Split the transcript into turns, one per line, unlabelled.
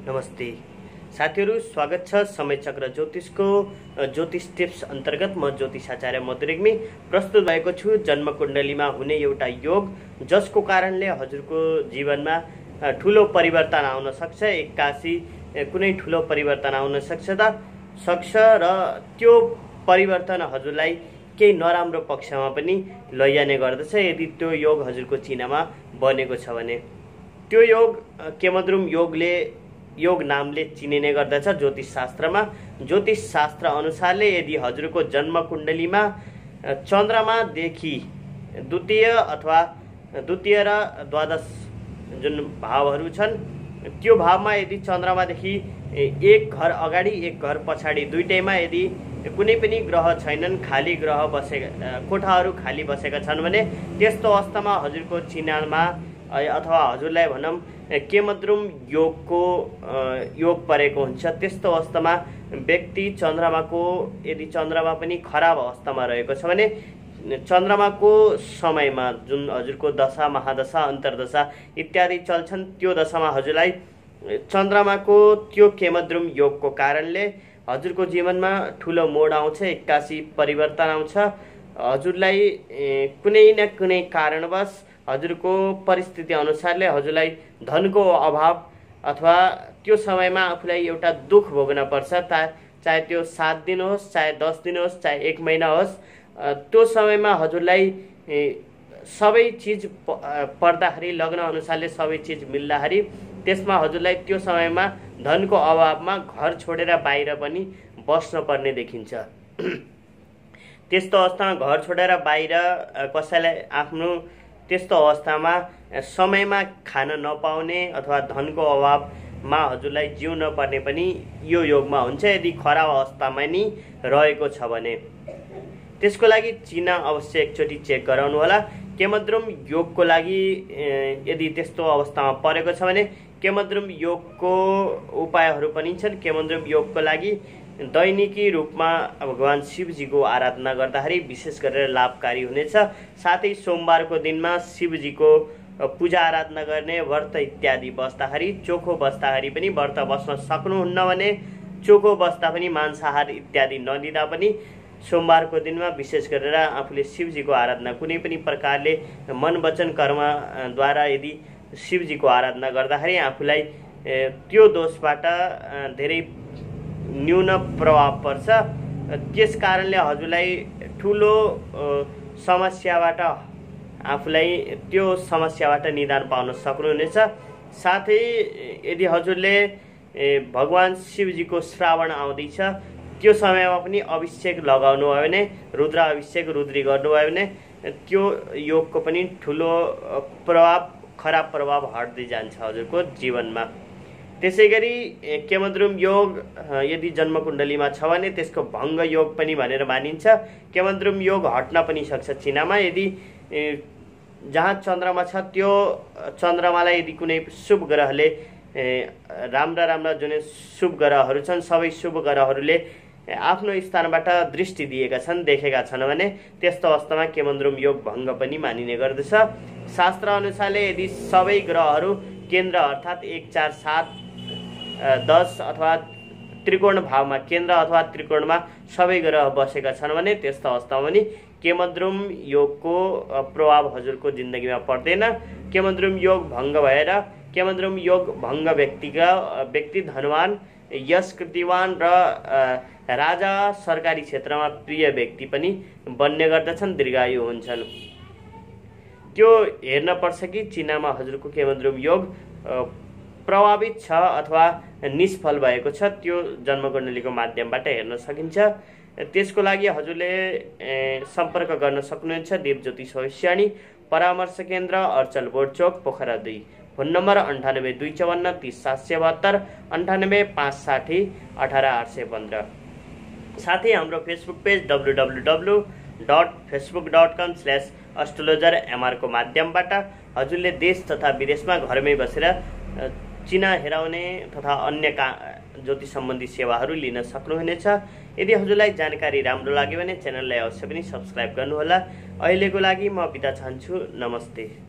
नमस्ते साथीहरू, स्वागत छ समय चक्र ज्योतिषको ज्योतिष टिप्स अन्तर्गत। म ज्योतिषाचार्य मधुरेग्मी प्रस्तुत भएको छु जन्म कुण्डलीमा हुने एउटा योग जसको कारणले हजुरको जीवनमा ठुलो परिवर्तन आउन सक्छ। एक्कासी कुनै ठुलो परिवर्तन आउन सक्छ र त्यो परिवर्तन हजुरलाई केही नराम्रो पक्षमा पनि लैजाने गर्दछ यदि त्यो योग हजुरको चिनामा बनेको छ भने। त्यो योग केमद्रुम योग नामले चिनिने गर्दछ ज्योतिष शास्त्रमा। ज्योतिष शास्त्र अनुसारले यदि हजुरको जन्म कुण्डलीमा चन्द्रमादेखि द्वितीय र द्वादश जुन भावहरू छन् त्यो भावमा यदि चन्द्रमादेखि एक घर अगाडि एक घर पछाडि दुईटैमा यदि कुनै पनि ग्रह छैनन्, खाली ग्रह कोठाहरू खाली बसेका छन् भने त्यस्तो अवस्थामा हजुरको चिनामा अथवा हजुरलाई भनौँ केमद्रुम योग परेको हुन्छ। त्यस्तो अवस्थामा व्यक्ति यदि चन्द्रमा पनि खराब अवस्थामा रहेको छ भने चन्द्रमाको समयमा जुन हजुरको दशा महादशा अन्तर्दशा इत्यादि चल्छन् त्यो दशामा हजुरलाई चन्द्रमाको त्यो केमद्रुम योगको कारणले हजुरको जीवनमा ठुलो मोड आउँछ, एक्कासी परिवर्तन आउँछ। हजुरलाई कुनै न कुनै कारणवश हजुरको परिस्थिति अनुसारले हजुरलाई धनको अभाव अथवा त्यो समयमा आफूलाई एउटा दुःख भोग्न पर्छ, चाहे त्यो 7 दिन होस्, चाहे 10 दिन होस्, चाहे 1 महिना होस्। त्यो समयमा हजुरलाई सबै चिज पर्दाखेरि लग्न अनुसारले सबै चिज मिल्दाखेरि त्यसमा हजुरलाई त्यो समयमा धनको अभावमा घर छोडेर बाहिर पनि बस्न पर्ने देखिन्छ। त्यस्तो अवस्थामा घर छोडेर बाहिर कसैलाई आफ्नो त्यस्तो अवस्थामा समयमा खान नपाउने अथवा धनको अभावमा हजुरलाई जिउन पर्ने पनि यो योगमा हुन्छ यदि खराब अवस्थामा नि रहेको छ भने। त्यसको लागि चिना अवश्य एकचोटि चेक गराउनु होला। केमद्रुम योगको लागि यदि त्यस्तो अवस्थामा परेको छ भने केमद्रुम योगको उपायहरू पनि छन्। केमद्रुम योगको लागि दैनिकी रूपमा भगवान शिवजीको आराधना गर्दाखेरि विशेष गरेर लाभकारी हुनेछ। साथै सोमबारको दिनमा शिवजीको पूजा आराधना गर्ने, व्रत इत्यादि बस्दाखेरि, चोखो बस्दाखेरि पनि व्रत बस्न सक्नुहुन्न भने चोखो बस्दा पनि मांसाहार इत्यादि नलिँदा पनि सोमबारको दिनमा विशेष गरेर आफूले शिवजीको आराधना कुनै पनि प्रकारले मन वचन कर्मद्वारा यदि शिवजीको आराधना गर्दाखेरि आफूलाई त्यो दोषबाट धेरै न्यून प्रभाव पर्छ। त्यस कारणले हजुरलाई ठुलो समस्याबाट आफूलाई त्यो समस्याबाट निदान पाउन सक्नुहुनेछ। साथै यदि हजुरले भगवान शिवजीको श्रावण आउँदैछ त्यो समयमा पनि अभिषेक लगाउनु भयो भने, रुद्र अभिषेक रुद्री गर्नुभयो भने त्यो योगको पनि ठुलो खराब प्रभाव हट्दै जान्छ हजुरको जीवनमा। त्यसै गरी केमद्रुम योग यदि जन्म कुण्डलीमा छ भने त्यसको भङ्ग योग पनि भनेर मानिन्छ। केमद्रुम योग हट्न पनि सक्छ चिनामा यदि जहाँ चन्द्रमा छ त्यो चन्द्रमालाई यदि कुनै शुभ ग्रहले राम्रा जुन शुभ ग्रहहरू छन् सबै शुभ ग्रहहरूले आफ्नो स्थानबाट दृष्टि दिएका छन्, देखेका छन् भने त्यस्तो अवस्थामा केमद्रुम योग भङ्ग पनि मानिने गर्दछ। शास्त्र अनुसारले यदि सबै ग्रहहरू केन्द्र अर्थात् 1, 4, 7, 10 अथवा त्रिकोण भावमा केन्द्र अथवा त्रिकोणमा सबै ग्रह बसेका छन् भने त्यस्तो अवस्थामा पनि केमद्रुम योगको प्रभाव हजुरको जिन्दगीमा पर्दैन। केमद्रुम योग भङ्ग भएर केमद्रुम योग भङ्ग व्यक्ति धनवान, यश कृतिवान र राजा, सरकारी क्षेत्रमा प्रिय व्यक्ति पनि बन्ने गर्दछन्, दीर्घायु हुन्छन्। त्यो हेर्न पर्छ कि चिनामा हजुरको केमद्रुम योग प्रभावित छ अथवा निष्फल भएको छ, त्यो जन्मकुण्डलीको माध्यमबाट हेर्न सकिन्छ। त्यसको लागि हजुरले सम्पर्क गर्न सक्नुहुन्छ देव ज्योतिष भविष्यवाणी परामर्श केन्द्र, अर्चल बोर्ड चौक, पोखरा 2। Phone number 9825 30 772, 98 560 18 815। साथै हाम्रो फेसबुक पेज www.facebook.com/astrologermr को माध्यमबाट हजुरले देश तथा विदेशमा घरमै बसेर चिना हेराउने तथा अन्य ज्योतिष सम्बन्धी सेवाहरू लिन सक्नुहुनेछ। यदि हजुरलाई जानकारी राम्रो लाग्यो भने च्यानललाई अवश्य पनि सब्स्क्राइब गर्नुहोला। अहिलेको लागि म बिदा चाहन्छु। नमस्ते।